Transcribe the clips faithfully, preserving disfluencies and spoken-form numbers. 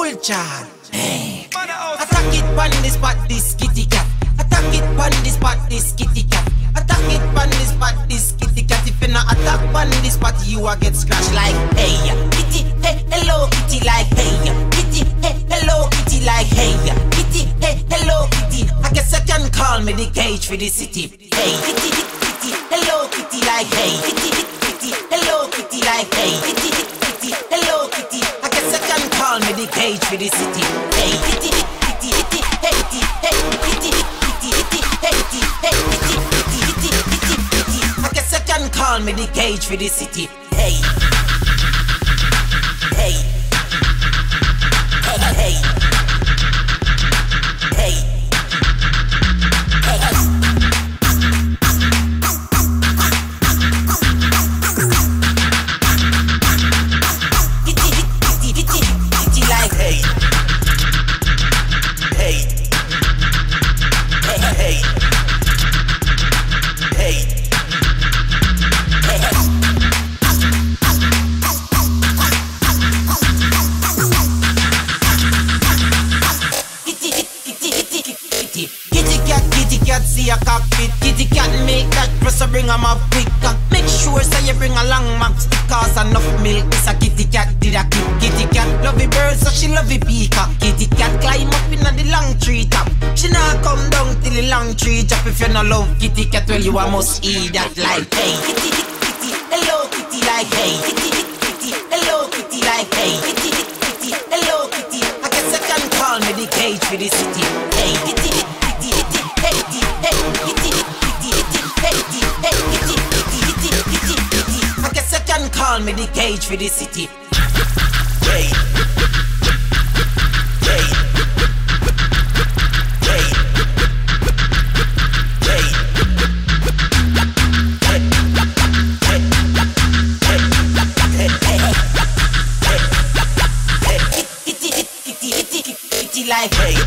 Charge. Hey. Attack it on the spot, this kitty cat. Attack it on the spot, this kitty cat. Attack it on the spot, this kitty cat. If you not attack on the spot, you a get scratched like hey. Kitty, hey, hello, kitty like hey. Kitty, hey, hello, kitty like hey. Kitty, hey, hello, kitty. I guess I can call me the cage for the city. Hey, kitty, kitty, hello, kitty like hey. Kitty, kitty, hello, kitty like hey. Kitty, kitty, hello, kitty. I guess I can call me the cage for the city. Hey, kitty, kitty, kitty, hey, kitty, hey, kitty, kitty, kitty, hey, kitty, hey, kitty, kitty, kitty, kitty. I guess I can call me the cage for the city. Hey, hey, hey, hey, hey. See a cockpit, kitty cat make that press a bring 'em up quick. Make sure so you bring a long max. Cause enough milk, this a kitty cat did a kick. Kitty cat love the birds so she love the peacock. Kitty cat climb up in the long tree top. She not come down till the long tree drop. If you no love kitty cat, well you a must eat that like hey. Kitty kitty, hello kitty like hey. Kitty kitty, hello kitty like hey. Kitty kitty, hello kitty. I guess I can call me the cage for the city. Hey kitty kitty, hey kitty, hey kitty, kitty, hey kitty, hey kitty, kitty, kitty, kitty. I guess I can call me the cage for the city. Hey, hey, hey, hey, kitty, kitty, kitty, kitty like hey.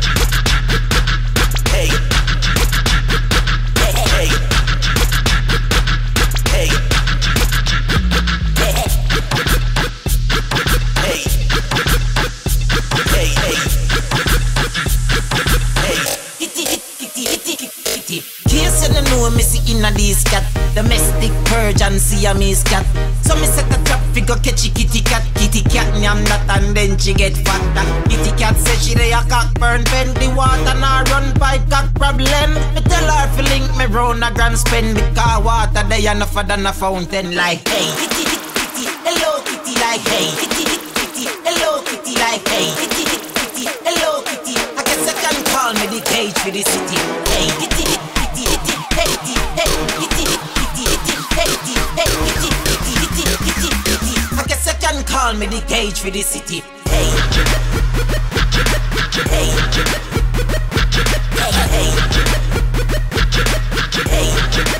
Inna this cat, domestic purge and Siamese cat. So me set a trap fi go catch a kitty cat. Kitty cat nyam that and then she get fat. That kitty cat say she dey a cock burn pen. The water nah run pipe cock problem. Me tell her fi link me round a grand spend. Because water dey enough than a fountain like hey. Kitty kitty, hello kitty like hey. Kitty kitty, hello kitty like hey. Kitty kitty, hello kitty. I guess I can call me the cage for the city. Hey kitty kitty, hey kitty, hey kitty, kitty, hey kitty, hey kitty, kitty, kitty, kitty. I guess I can call me the cage for the city. Hey, hey, hey, hey, hey.